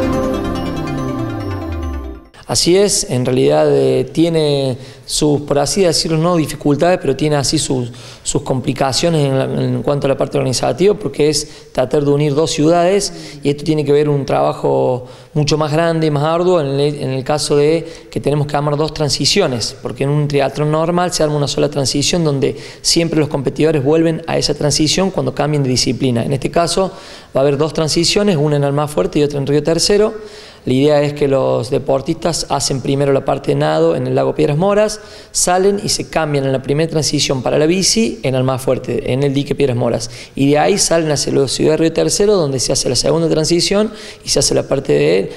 Así es, en realidad tiene sus, por así decirlo, no dificultades, pero tiene así sus complicaciones en cuanto a la parte organizativa, porque es tratar de unir dos ciudades y esto tiene que ver un trabajo mucho más grande, más arduo, en el caso de que tenemos que armar dos transiciones, porque en un triatlón normal se arma una sola transición donde siempre los competidores vuelven a esa transición cuando cambien de disciplina. En este caso va a haber dos transiciones, una en Almafuerte y otra en Río Tercero. La idea es que los deportistas hacen primero la parte de nado en el lago Piedras Moras, salen y se cambian en la primera transición para la bici en Almafuerte, en el dique Piedras Moras. Y de ahí salen hacia la ciudad de Río Tercero, donde se hace la segunda transición y se hace la parte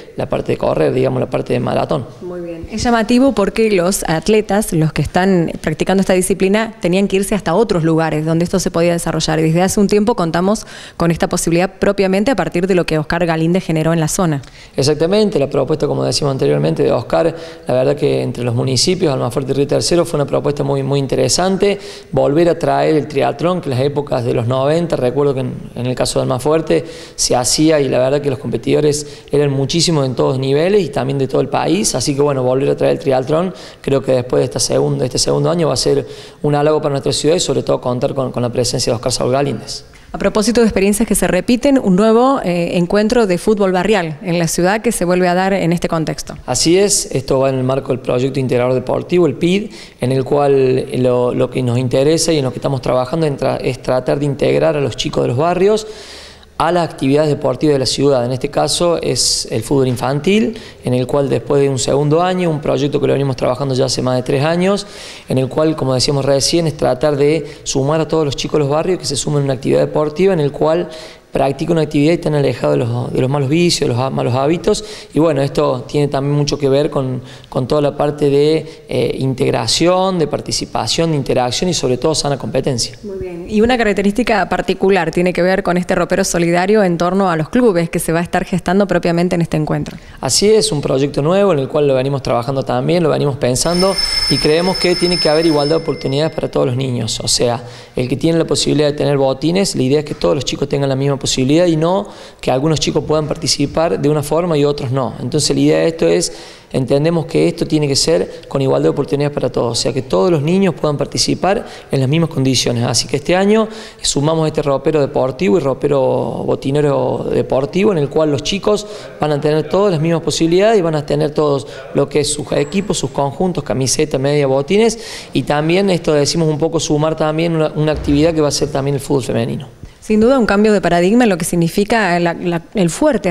de correr, digamos, la parte de maratón. Muy bien. Es llamativo porque los atletas, los que están practicando esta disciplina, tenían que irse hasta otros lugares donde esto se podía desarrollar. Y desde hace un tiempo contamos con esta posibilidad propiamente a partir de lo que Oscar Galíndez generó en la zona. Exactamente. La propuesta, como decimos anteriormente, de Oscar, la verdad que entre los municipios, Almafuerte y Río Tercero, fue una propuesta muy interesante, volver a traer el triatlón, que en las épocas de los 90, recuerdo que en el caso de Almafuerte se hacía y la verdad que los competidores eran muchísimos en todos niveles y también de todo el país, así que bueno, volver a traer el triatlón, creo que después de este segundo año va a ser un halago para nuestra ciudad y sobre todo contar con la presencia de Oscar Saúl Galíndez. A propósito de experiencias que se repiten, un nuevo encuentro de fútbol barrial en la ciudad que se vuelve a dar en este contexto. Así es, esto va en el marco del Proyecto Integrador Deportivo, el PID, en el cual lo que nos interesa y en lo que estamos trabajando es tratar de integrar a los chicos de los barrios a las actividades deportivas de la ciudad. En este caso es el fútbol infantil, en el cual después de un segundo año, un proyecto que lo venimos trabajando ya hace más de 3 años, en el cual, como decíamos recién, es tratar de sumar a todos los chicos de los barrios que se sumen a una actividad deportiva en el cual practica una actividad y están alejados de los malos vicios, de los malos hábitos. Y bueno, esto tiene también mucho que ver con toda la parte de integración, de participación, de interacción y sobre todo sana competencia. Muy bien. Y una característica particular tiene que ver con este ropero solidario en torno a los clubes que se va a estar gestando propiamente en este encuentro. Así es, un proyecto nuevo en el cual lo venimos trabajando también, lo venimos pensando y creemos que tiene que haber igualdad de oportunidades para todos los niños. O sea, el que tiene la posibilidad de tener botines, la idea es que todos los chicos tengan la misma posibilidad y no que algunos chicos puedan participar de una forma y otros no. Entonces la idea de esto es, entendemos que esto tiene que ser con igualdad de oportunidades para todos, o sea que todos los niños puedan participar en las mismas condiciones. Así que este año sumamos este ropero deportivo y ropero botinero deportivo en el cual los chicos van a tener todas las mismas posibilidades y van a tener todos lo que es sus equipos, sus conjuntos, camiseta, media, botines y también esto decimos un poco sumar también una actividad que va a ser también el fútbol femenino. Sin duda un cambio de paradigma en lo que significa el fuerte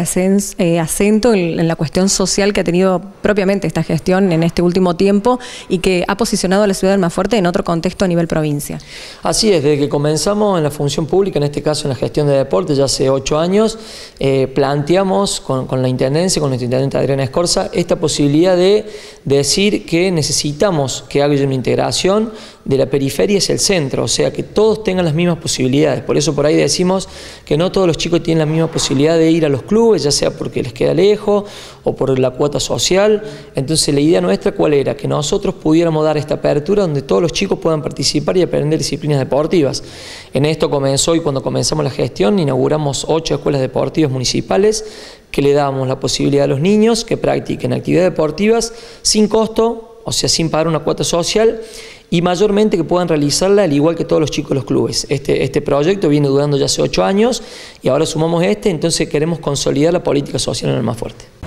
acento en la cuestión social que ha tenido propiamente esta gestión en este último tiempo y que ha posicionado a la ciudad de Almafuerte en otro contexto a nivel provincia. Así es, desde que comenzamos en la función pública, en este caso en la gestión de deportes, ya hace 8 años, planteamos con la Intendencia, con nuestro Intendente Adrián Escorza, esta posibilidad de decir que necesitamos que haya una integración de la periferia hacia el centro, o sea, que todos tengan las mismas posibilidades. Por eso por ahí decimos que no todos los chicos tienen la misma posibilidad de ir a los clubes, ya sea porque les queda lejos o por la cuota social. Entonces la idea nuestra ¿cuál era? Que nosotros pudiéramos dar esta apertura donde todos los chicos puedan participar y aprender disciplinas deportivas. En esto comenzó y cuando comenzamos la gestión inauguramos 8 escuelas deportivas municipales que le damos la posibilidad a los niños que practiquen actividades deportivas sin costo, o sea, sin pagar una cuota social y mayormente que puedan realizarla al igual que todos los chicos de los clubes. Este proyecto viene durando ya hace 8 años y ahora sumamos entonces queremos consolidar la política social en Almafuerte.